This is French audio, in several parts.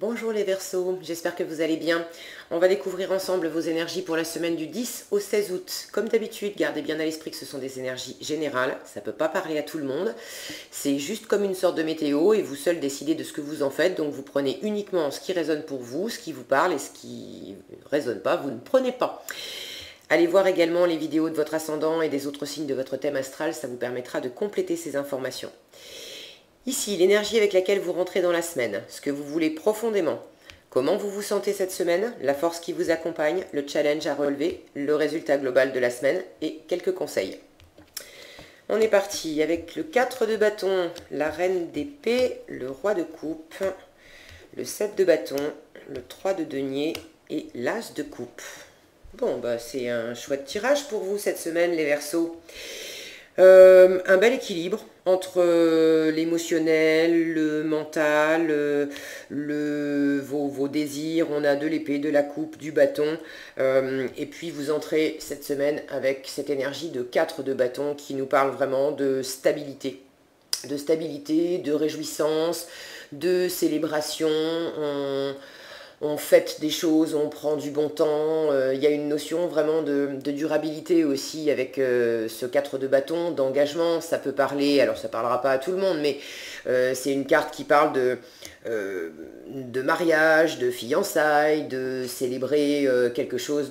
Bonjour les Verseaux, j'espère que vous allez bien. On va découvrir ensemble vos énergies pour la semaine du 10 au 16 août. Comme d'habitude, gardez bien à l'esprit que ce sont des énergies générales, ça ne peut pas parler à tout le monde. C'est juste comme une sorte de météo et vous seul décidez de ce que vous en faites. Donc vous prenez uniquement ce qui résonne pour vous, ce qui vous parle, et ce qui ne résonne pas, vous ne prenez pas. Allez voir également les vidéos de votre ascendant et des autres signes de votre thème astral, ça vous permettra de compléter ces informations. Ici, l'énergie avec laquelle vous rentrez dans la semaine, ce que vous voulez profondément, comment vous vous sentez cette semaine, la force qui vous accompagne, le challenge à relever, le résultat global de la semaine et quelques conseils. On est parti avec le 4 de bâton, la reine d'épée, le roi de coupe, le 7 de bâton, le 3 de denier et l'as de coupe. Bon, bah c'est un chouette tirage pour vous cette semaine les Verseaux. Un bel équilibre entre l'émotionnel, le mental, vos désirs. On a de l'épée, de la coupe, du bâton. Et puis vous entrez cette semaine avec cette énergie de 4 de bâton qui nous parle vraiment de stabilité. De stabilité, de réjouissance, de célébration. On fête des choses, on prend du bon temps, il y a une notion vraiment de durabilité aussi avec ce 4 de bâton, d'engagement, ça peut parler, alors ça ne parlera pas à tout le monde, mais c'est une carte qui parle de mariage, de fiançailles, de célébrer quelque chose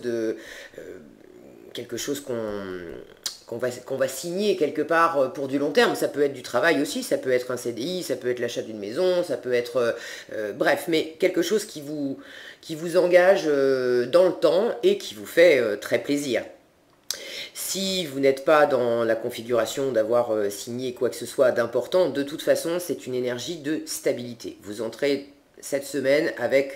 qu'on va signer quelque part pour du long terme. Ça peut être du travail aussi, ça peut être un CDI, ça peut être l'achat d'une maison, ça peut être... bref, mais quelque chose qui vous engage dans le temps et qui vous fait très plaisir. Si vous n'êtes pas dans la configuration d'avoir signé quoi que ce soit d'important, de toute façon, c'est une énergie de stabilité. Vous entrez cette semaine avec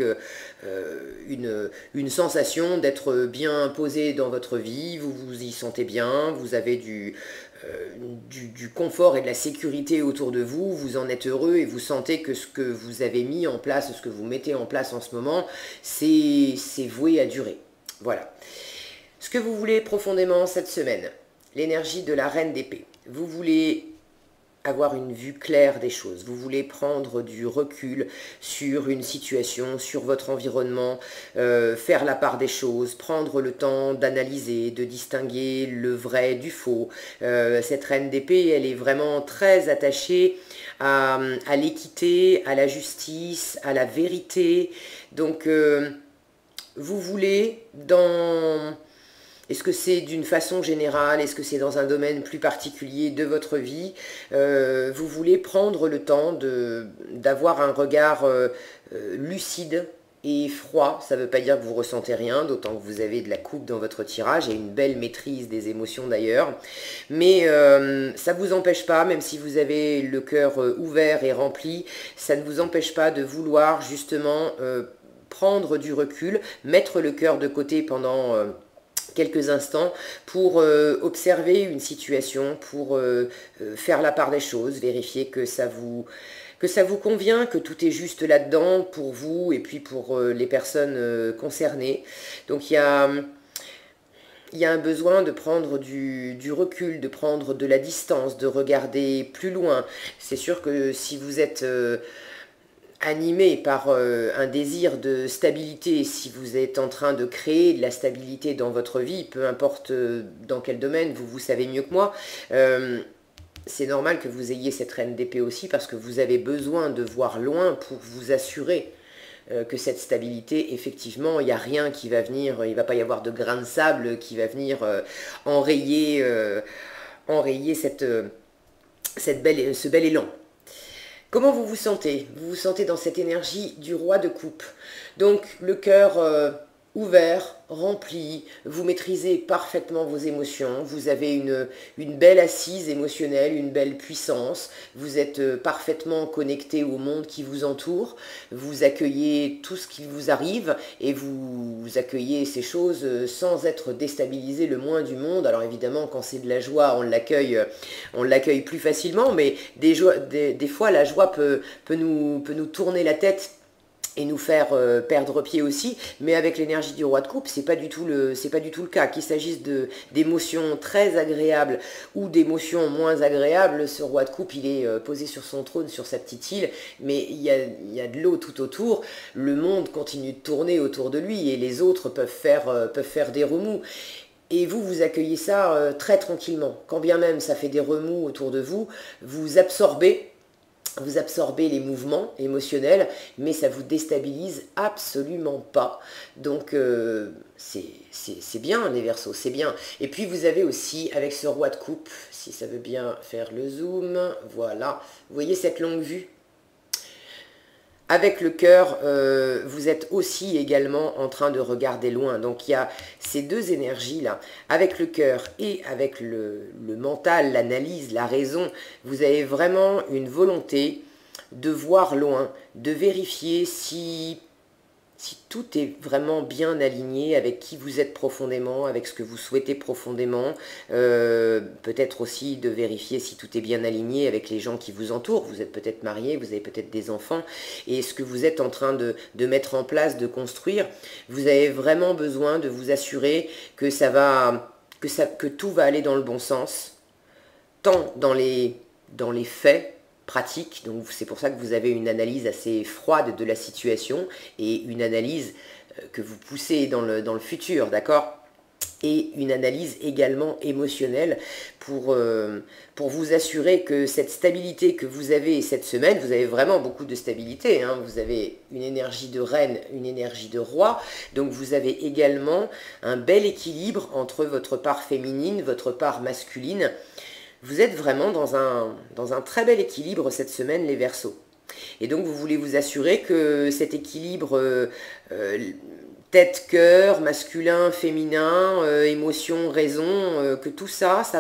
une sensation d'être bien posé dans votre vie, vous vous y sentez bien, vous avez du confort et de la sécurité autour de vous, vous en êtes heureux et vous sentez que ce que vous avez mis en place, ce que vous mettez en place en ce moment, c'est voué à durer. Voilà. Ce que vous voulez profondément cette semaine, l'énergie de la reine d'épée. Vous voulez avoir une vue claire des choses, vous voulez prendre du recul sur une situation, sur votre environnement, faire la part des choses, prendre le temps d'analyser, de distinguer le vrai du faux. Cette reine d'épée, elle est vraiment très attachée à l'équité, à la justice, à la vérité. Donc, vous voulez dans... Est-ce que c'est d'une façon générale? Est-ce que c'est dans un domaine plus particulier de votre vie? Vous voulez prendre le temps d'avoir un regard lucide et froid. Ça ne veut pas dire que vous ressentez rien, d'autant que vous avez de la coupe dans votre tirage et une belle maîtrise des émotions d'ailleurs. Mais ça ne vous empêche pas, même si vous avez le cœur ouvert et rempli, ça ne vous empêche pas de vouloir justement prendre du recul, mettre le cœur de côté pendant... quelques instants pour observer une situation, pour faire la part des choses, vérifier que ça vous convient, que tout est juste là-dedans pour vous et puis pour les personnes concernées. Donc il y a un besoin de prendre du recul, de prendre de la distance, de regarder plus loin. C'est sûr que si vous êtes... animé par un désir de stabilité, si vous êtes en train de créer de la stabilité dans votre vie, peu importe dans quel domaine, vous savez mieux que moi, c'est normal que vous ayez cette reine d'épée aussi parce que vous avez besoin de voir loin pour vous assurer que cette stabilité, effectivement, il n'y a rien qui va venir, il ne va pas y avoir de grain de sable qui va venir enrayer ce bel élan. Comment vous vous sentez? Vous vous sentez dans cette énergie du roi de coupe. Donc le cœur ouvert, rempli, vous maîtrisez parfaitement vos émotions, vous avez une belle assise émotionnelle, une belle puissance, vous êtes parfaitement connecté au monde qui vous entoure, vous accueillez tout ce qui vous arrive et vous accueillez ces choses sans être déstabilisé le moins du monde. Alors évidemment, quand c'est de la joie, on l'accueille plus facilement, mais des fois la joie peut nous tourner la tête et nous faire perdre pied aussi, mais avec l'énergie du roi de coupe, c'est pas du tout le cas. Qu'il s'agisse d'émotions très agréables ou d'émotions moins agréables, ce roi de coupe, il est posé sur son trône, sur sa petite île, mais il y a de l'eau tout autour, le monde continue de tourner autour de lui, et les autres peuvent faire des remous. Et vous, vous accueillez ça très tranquillement. Quand bien même ça fait des remous autour de vous, vous absorbez les mouvements émotionnels, mais ça vous déstabilise absolument pas. Donc c'est bien les Verseaux, c'est bien. Et puis vous avez aussi, avec ce roi de coupe, si ça veut bien faire le zoom, voilà, vous voyez cette longue vue? Avec le cœur, vous êtes aussi également en train de regarder loin. Donc il y a ces deux énergies-là. Avec le cœur et avec le mental, l'analyse, la raison, vous avez vraiment une volonté de voir loin, de vérifier si tout est vraiment bien aligné avec qui vous êtes profondément, avec ce que vous souhaitez profondément, peut-être aussi de vérifier si tout est bien aligné avec les gens qui vous entourent. Vous êtes peut-être marié, vous avez peut-être des enfants, et ce que vous êtes en train de mettre en place, de construire, vous avez vraiment besoin de vous assurer que que tout va aller dans le bon sens, tant dans les faits, pratique, donc c'est pour ça que vous avez une analyse assez froide de la situation et une analyse que vous poussez dans le futur, d'accord? Et une analyse également émotionnelle pour vous assurer que cette stabilité que vous avez cette semaine, vous avez vraiment beaucoup de stabilité, hein, vous avez une énergie de reine, une énergie de roi, donc vous avez également un bel équilibre entre votre part féminine, votre part masculine. Vous êtes vraiment dans un très bel équilibre cette semaine, les Verseaux. Et donc, vous voulez vous assurer que cet équilibre tête-cœur, masculin, féminin, émotion, raison, que tout ça, ça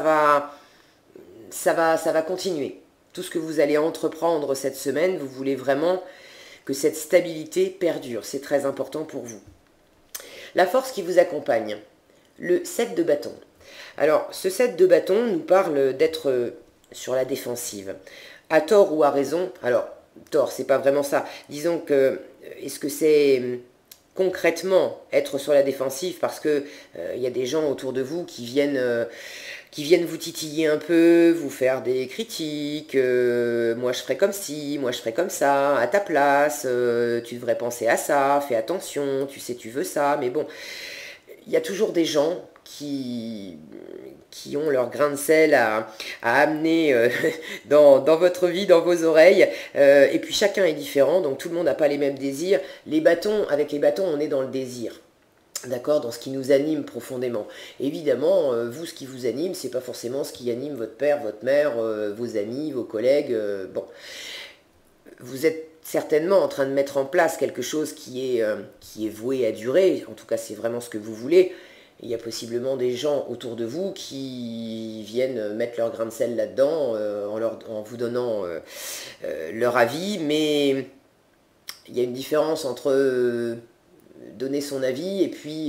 va continuer. Tout ce que vous allez entreprendre cette semaine, vous voulez vraiment que cette stabilité perdure. C'est très important pour vous. La force qui vous accompagne, le 7 de bâton. Alors, ce 7 de bâton nous parle d'être sur la défensive. À tort ou à raison, alors, tort, c'est pas vraiment ça. Disons que, est-ce que c'est concrètement être sur la défensive parce que y a des gens autour de vous qui viennent vous titiller un peu, vous faire des critiques, moi je ferais comme ci, moi je ferais comme ça, à ta place, tu devrais penser à ça, fais attention, tu sais tu veux ça, mais bon, il y a toujours des gens qui ont leur grain de sel à amener dans votre vie, dans vos oreilles, et puis chacun est différent, donc tout le monde n'a pas les mêmes désirs. Avec les bâtons, on est dans le désir, d'accord, dans ce qui nous anime profondément. Évidemment, vous, ce qui vous anime, c'est pas forcément ce qui anime votre père, votre mère, vos amis, vos collègues, bon. Vous êtes certainement en train de mettre en place quelque chose qui est voué à durer, en tout cas c'est vraiment ce que vous voulez. Il y a possiblement des gens autour de vous qui viennent mettre leur grain de sel là-dedans en vous donnant leur avis, mais il y a une différence entre donner son avis et puis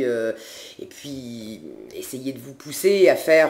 essayer de vous pousser à faire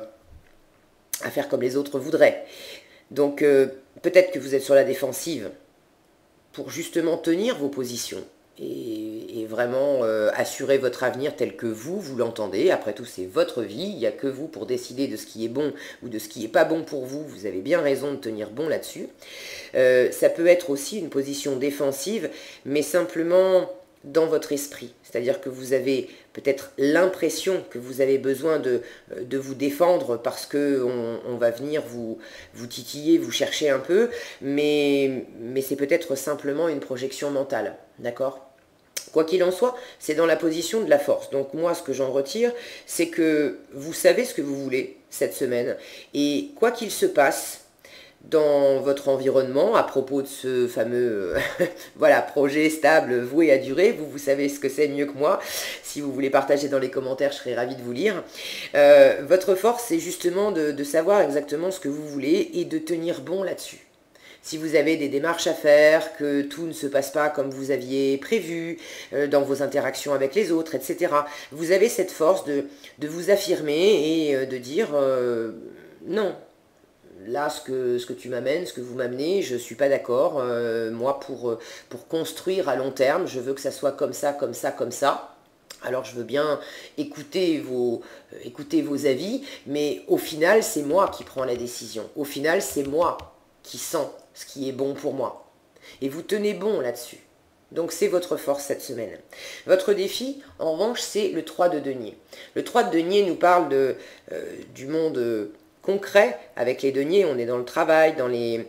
comme les autres voudraient. Donc peut-être que vous êtes sur la défensive pour justement tenir vos positions et vraiment assurer votre avenir tel que vous l'entendez. Après tout, c'est votre vie, il n'y a que vous pour décider de ce qui est bon ou de ce qui n'est pas bon pour vous. Vous avez bien raison de tenir bon là-dessus. Ça peut être aussi une position défensive, mais simplement dans votre esprit. C'est-à-dire que vous avez peut-être l'impression que vous avez besoin de vous défendre parce qu'on va venir vous titiller, vous chercher un peu, mais c'est peut-être simplement une projection mentale, d'accord ? Quoi qu'il en soit, c'est dans la position de la force. Donc moi, ce que j'en retire, c'est que vous savez ce que vous voulez cette semaine, et quoi qu'il se passe dans votre environnement, à propos de ce fameux voilà, projet stable, voué à durer, vous savez ce que c'est mieux que moi. Si vous voulez partager dans les commentaires, je serai ravie de vous lire. Votre force, c'est justement de savoir exactement ce que vous voulez et de tenir bon là-dessus. Si vous avez des démarches à faire, que tout ne se passe pas comme vous aviez prévu, dans vos interactions avec les autres, etc., vous avez cette force de vous affirmer et de dire non. là, ce que tu m'amènes, ce que vous m'amenez, je ne suis pas d'accord. Moi, pour construire à long terme, je veux que ça soit comme ça, comme ça, comme ça. Alors je veux bien écouter vos avis, mais au final, c'est moi qui prends la décision. Au final, c'est moi qui sens ce qui est bon pour moi. Et vous tenez bon là-dessus. Donc c'est votre force cette semaine. Votre défi, en revanche, c'est le 3 de denier. Le 3 de denier nous parle du monde concret. Avec les deniers, on est dans le travail, dans les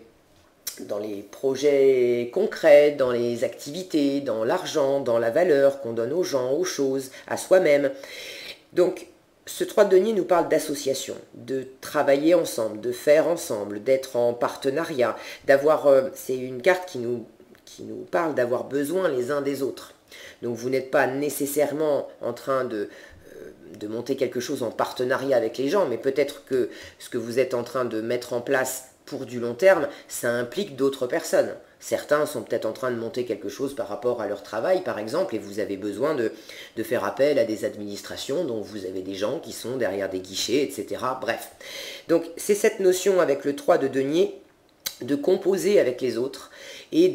projets concrets, dans les activités, dans l'argent, dans la valeur qu'on donne aux gens, aux choses, à soi-même. Donc ce 3 de denier nous parle d'association, de travailler ensemble, de faire ensemble, d'être en partenariat, d'avoir... c'est une carte qui nous parle d'avoir besoin les uns des autres. Donc vous n'êtes pas nécessairement en train de monter quelque chose en partenariat avec les gens, mais peut-être que ce que vous êtes en train de mettre en place pour du long terme, ça implique d'autres personnes. Certains sont peut-être en train de monter quelque chose par rapport à leur travail, par exemple, et vous avez besoin de faire appel à des administrations, dont vous avez des gens qui sont derrière des guichets, etc. Bref. Donc c'est cette notion avec le 3 de denier, de composer avec les autres, et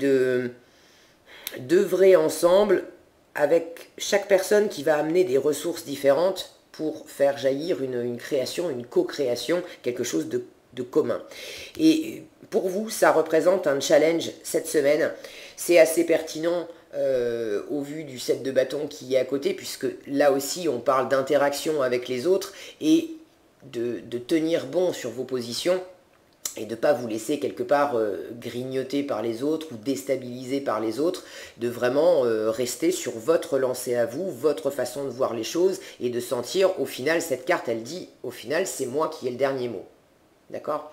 d'œuvrer ensemble avec chaque personne qui va amener des ressources différentes pour faire jaillir une création, une co-création, quelque chose de commun. Et pour vous, ça représente un challenge cette semaine. C'est assez pertinent au vu du 7 de bâton qui est à côté, puisque là aussi on parle d'interaction avec les autres et de tenir bon sur vos positions, et de ne pas vous laisser quelque part grignoter par les autres ou déstabiliser par les autres, de vraiment rester sur votre lancée à vous, votre façon de voir les choses, et de sentir, au final, cette carte, elle dit, au final, c'est moi qui ai le dernier mot. D'accord ?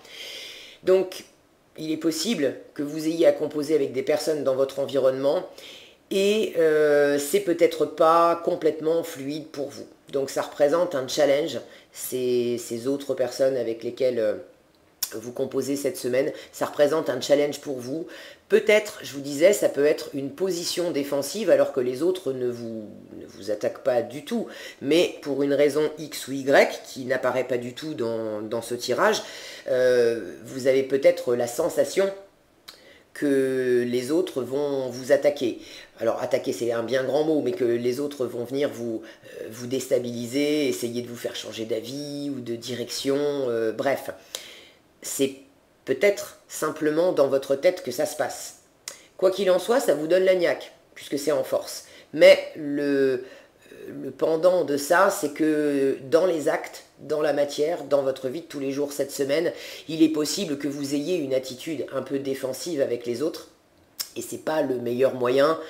Donc, il est possible que vous ayez à composer avec des personnes dans votre environnement, et c'est peut-être pas complètement fluide pour vous. Donc, ça représente un challenge, ces autres personnes avec lesquelles... vous composez cette semaine, ça représente un challenge pour vous. Peut-être, je vous disais, ça peut être une position défensive alors que les autres ne vous attaquent pas du tout. Mais pour une raison X ou Y qui n'apparaît pas du tout dans ce tirage, vous avez peut-être la sensation que les autres vont vous attaquer. Alors attaquer c'est un bien grand mot, mais que les autres vont venir vous déstabiliser, essayer de vous faire changer d'avis ou de direction, bref. C'est peut-être simplement dans votre tête que ça se passe. Quoi qu'il en soit, ça vous donne la niaque, puisque c'est en force. Mais le pendant de ça, c'est que dans les actes, dans la matière, dans votre vie de tous les jours cette semaine, il est possible que vous ayez une attitude un peu défensive avec les autres. Et c'est pas le meilleur moyen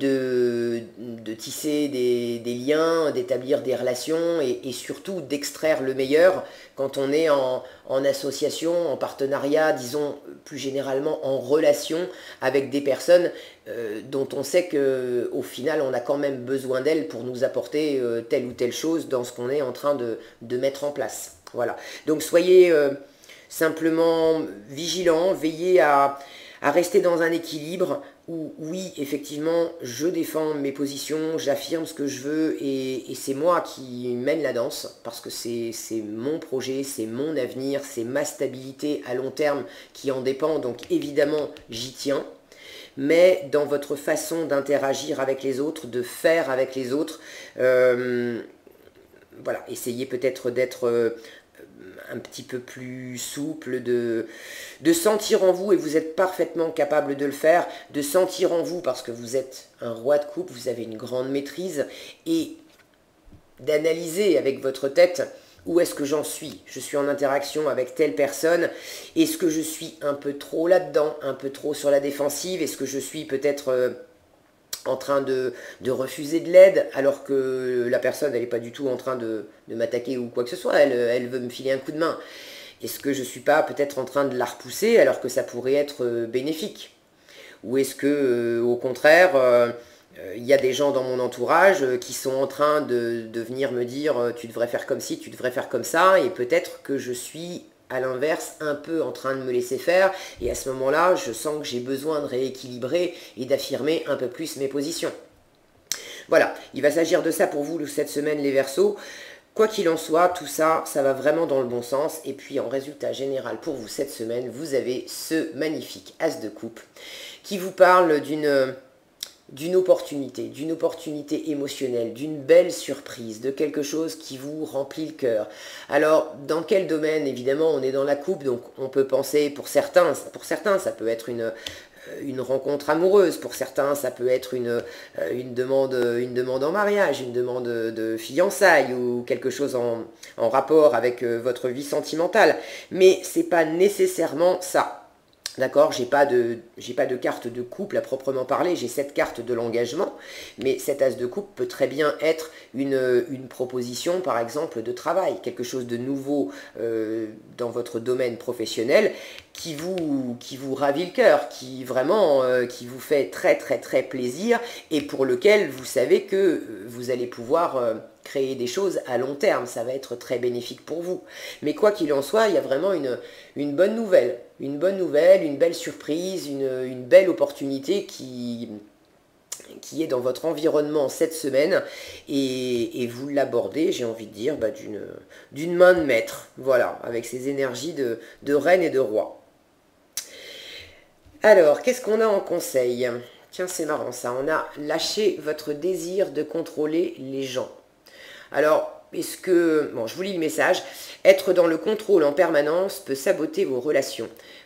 de tisser des liens, d'établir des relations et surtout d'extraire le meilleur quand on est en association, en partenariat, disons plus généralement en relation avec des personnes dont on sait qu'au final on a quand même besoin d'elles pour nous apporter telle ou telle chose dans ce qu'on est en train de mettre en place. Voilà. Donc soyez simplement vigilants, veillez à rester dans un équilibre où, oui, effectivement, je défends mes positions, j'affirme ce que je veux et c'est moi qui mène la danse parce que c'est mon projet, c'est mon avenir, c'est ma stabilité à long terme qui en dépend, donc évidemment, j'y tiens. Mais dans votre façon d'interagir avec les autres, de faire avec les autres, voilà, essayez peut-être d'être... un petit peu plus souple, de sentir en vous, et vous êtes parfaitement capable de le faire, de sentir en vous parce que vous êtes un roi de coupe, vous avez une grande maîtrise, et d'analyser avec votre tête où est-ce que j'en suis. Je suis en interaction avec telle personne, est-ce que je suis un peu trop là-dedans, un peu trop sur la défensive, est-ce que je suis peut-être... en train de refuser de l'aide alors que la personne elle n'est pas du tout en train de m'attaquer ou quoi que ce soit, elle veut me filer un coup de main. Est-ce que je ne suis pas peut-être en train de la repousser alors que ça pourrait être bénéfique? Ou est-ce que au contraire il y a des gens dans mon entourage qui sont en train de venir me dire tu devrais faire comme ci, tu devrais faire comme ça, et peut-être que je suis à l'inverse, un peu en train de me laisser faire, et à ce moment-là, je sens que j'ai besoin de rééquilibrer et d'affirmer un peu plus mes positions. Voilà, il va s'agir de ça pour vous cette semaine les Verseaux. Quoi qu'il en soit, tout ça, ça va vraiment dans le bon sens. Et puis en résultat général pour vous cette semaine, vous avez ce magnifique As de coupe qui vous parle d'une opportunité émotionnelle, d'une belle surprise, de quelque chose qui vous remplit le cœur. Alors, dans quel domaine? Évidemment, on est dans la coupe, donc on peut penser, pour certains ça peut être une rencontre amoureuse, pour certains ça peut être une demande en mariage, une demande de fiançailles ou quelque chose en rapport avec votre vie sentimentale. Mais c'est pas nécessairement ça. D'accord, j'ai pas de carte de couple à proprement parler, j'ai cette carte de l'engagement, mais cet as de coupe peut très bien être une proposition, par exemple, de travail, quelque chose de nouveau dans votre domaine professionnel qui vous ravit le cœur, qui vraiment qui vous fait très très très plaisir et pour lequel vous savez que vous allez pouvoir créer des choses à long terme, ça va être très bénéfique pour vous. Mais quoi qu'il en soit, il y a vraiment une bonne nouvelle, une belle surprise, une belle opportunité qui est dans votre environnement cette semaine et vous l'abordez, j'ai envie de dire, d'une main de maître, voilà, avec ces énergies de reine et de roi. Alors, qu'est-ce qu'on a en conseil? Tiens, c'est marrant ça, on a lâché votre désir de contrôler les gens. Alors, est-ce que... Bon, je vous lis le message. Être dans le contrôle en permanence peut saboter vos relations.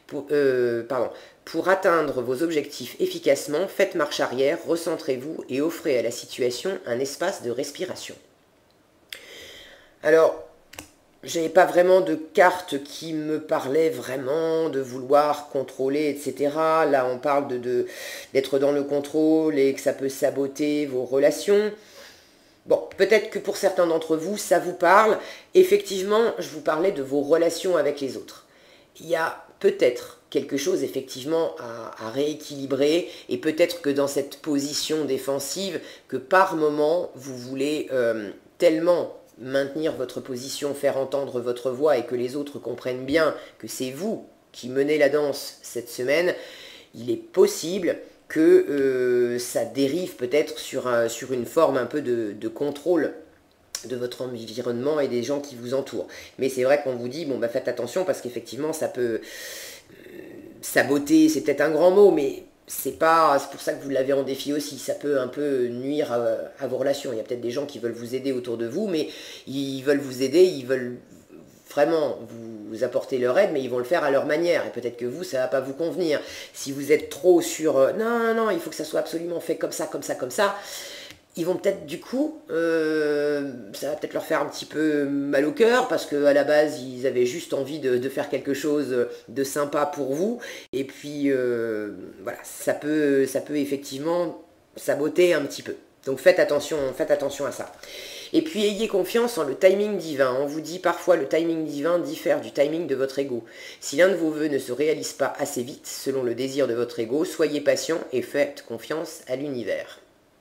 Pour atteindre vos objectifs efficacement, faites marche arrière, recentrez-vous et offrez à la situation un espace de respiration. Alors, j'avais pas vraiment de carte qui me parlait vraiment de vouloir contrôler, etc. Là, on parle d'être dans le contrôle et que ça peut saboter vos relations. Bon, peut-être que pour certains d'entre vous, ça vous parle. Effectivement, je vous parlais de vos relations avec les autres. Il y a peut-être quelque chose effectivement à rééquilibrer et peut-être que dans cette position défensive, que par moment, vous voulez tellement maintenir votre position, faire entendre votre voix et que les autres comprennent bien que c'est vous qui menez la danse cette semaine, il est possible que ça dérive peut-être sur une forme un peu de contrôle de votre environnement et des gens qui vous entourent. Mais c'est vrai qu'on vous dit, bon, faites attention parce qu'effectivement, ça peut saboter, c'est peut-être un grand mot, mais c'est pour ça que vous l'avez en défi aussi. Ça peut un peu nuire à vos relations. Il y a peut-être des gens qui veulent vous aider autour de vous, mais ils veulent vous aider, ils veulent vraiment vous apporter leur aide, mais ils vont le faire à leur manière. Et peut-être que vous, ça ne va pas vous convenir. Si vous êtes trop sur non, il faut que ça soit absolument fait comme ça, ils vont peut-être du coup, ça va peut-être leur faire un petit peu mal au cœur, parce qu'à la base, ils avaient juste envie de faire quelque chose de sympa pour vous. Et puis, voilà, ça peut effectivement saboter un petit peu. Donc faites attention à ça. Et puis ayez confiance en le timing divin. On vous dit parfois le timing divin diffère du timing de votre ego. Si l'un de vos vœux ne se réalise pas assez vite, selon le désir de votre ego, soyez patient et faites confiance à l'univers.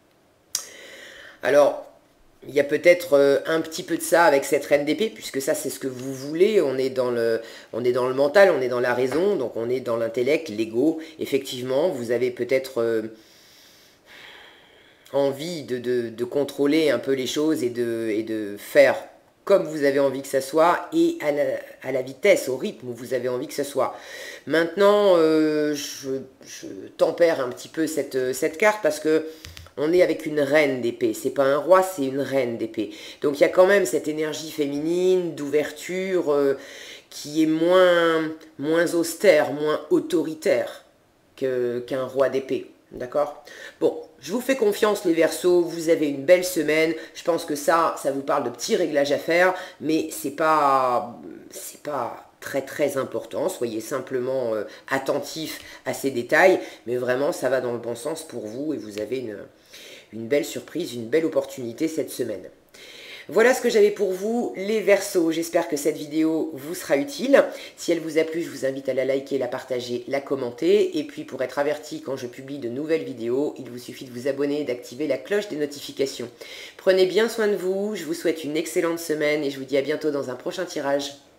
Alors, il y a peut-être un petit peu de ça avec cette reine d'épée, puisque ça c'est ce que vous voulez, on est dans le mental, on est dans la raison, donc on est dans l'intellect, l'ego. Effectivement, vous avez peut-être envie de contrôler un peu les choses et de faire comme vous avez envie que ça soit et à la vitesse, au rythme où vous avez envie que ça soit. Maintenant, je tempère un petit peu cette carte parce que on est avec une reine d'épée, c'est pas un roi, c'est une reine d'épée. Donc il y a quand même cette énergie féminine, d'ouverture, qui est moins austère, moins autoritaire qu'un roi d'épée. D'accord? Bon, je vous fais confiance les Verseaux, vous avez une belle semaine. Je pense que ça vous parle de petits réglages à faire, mais c'est pas très très important. Soyez simplement attentifs à ces détails, mais vraiment ça va dans le bon sens pour vous et vous avez une belle surprise, une belle opportunité cette semaine. Voilà ce que j'avais pour vous, les Verseaux. J'espère que cette vidéo vous sera utile. Si elle vous a plu, je vous invite à la liker, la partager, la commenter. Et puis pour être averti quand je publie de nouvelles vidéos, il vous suffit de vous abonner et d'activer la cloche des notifications. Prenez bien soin de vous, je vous souhaite une excellente semaine et je vous dis à bientôt dans un prochain tirage.